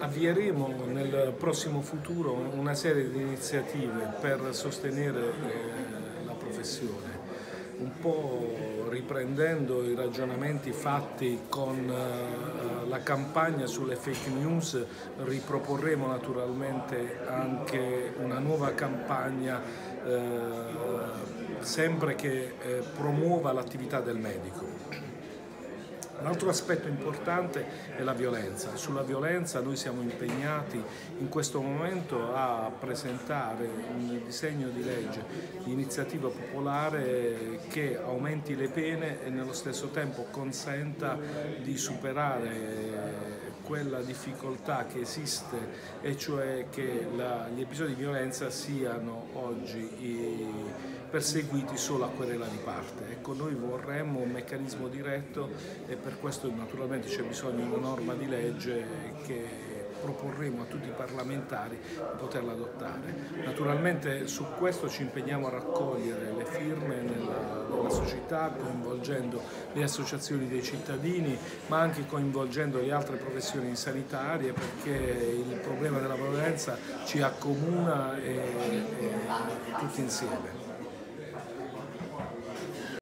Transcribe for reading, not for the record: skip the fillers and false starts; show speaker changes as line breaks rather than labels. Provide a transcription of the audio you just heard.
Avvieremo nel prossimo futuro una serie di iniziative per sostenere la professione, un po' riprendendo i ragionamenti fatti con la campagna sulle fake news. Riproporremo naturalmente anche una nuova campagna sempre che promuova l'attività del medico. Un altro aspetto importante è la violenza. Sulla violenza noi siamo impegnati in questo momento a presentare un disegno di legge di iniziativa popolare che aumenti le pene e nello stesso tempo consenta di superare quella difficoltà che esiste, e cioè che gli episodi di violenza siano oggi perseguiti solo a querela di parte. Ecco, noi vorremmo un meccanismo diretto e per questo naturalmente c'è bisogno di una norma di legge che proporremo a tutti i parlamentari di poterla adottare. Naturalmente su questo ci impegniamo a raccogliere le firme nella società, coinvolgendo le associazioni dei cittadini, ma anche coinvolgendo le altre professioni sanitarie, perché il problema della violenza ci accomuna tutti insieme.